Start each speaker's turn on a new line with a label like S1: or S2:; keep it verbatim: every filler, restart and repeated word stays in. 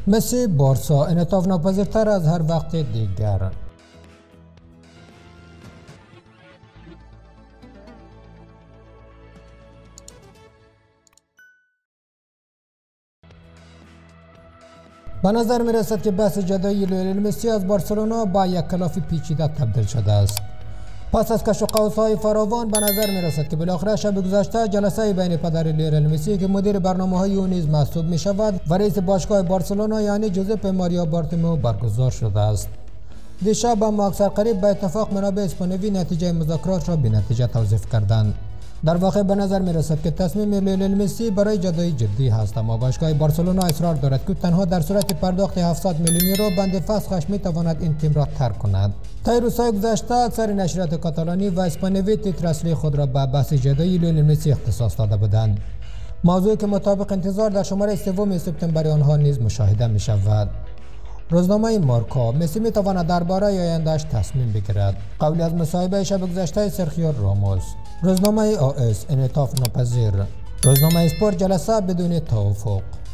S1: مسی بارسا انعطاف ناپذیرتر از هر وقت دیگر. به نظر می رسد که بحث جدایی لیونل مسی از بارسلونا با یک کلاف پیچیده تبدیل شده است. پس از کش و قوس‌های فراوان به نظر می رسد که بالاخره شب گذشته جلسه بین پدر لیونل مسی که مدیر برنامه‌های او نیز محسوب می شود و رئیس باشگاه بارسلونا یعنی جوزپ ماریا بارتومئو برگزار شده است. دیشب اما اکثر قریب به اتفاق منابع اسپانیایی نتیجه مذاکرات را بی‌نتیجه توصیف کردند. در واقع به نظر می رسد که تصمیم لیونل مسی برای جدایی جدی است، اما باشگاه بارسلونا اصرار دارد که تنها در صورت پرداخت هفتصد میلیون یورو بند فسخش می تواند این تیم را ترک کند. طی روزهای گذشته اکثر نشریات کاتالانی و اسپانیایی تیتر اصلی خود را به بحث جدایی لیونل مسی اختصاص داده بودند، موضوعی که مطابق انتظار در شماره سوم سپتامبر آنها نیز مشاهده می شود. روزنامه مارکا: مسی می تواند درباره آینده‌اش تصمیم بگیرد. قولی از مصاحبه شب گذشته سرخیو راموس. روزنامه آ اس: انعطاف ناپذیر. روزنامه اسپورت: جلسه بدون توافق.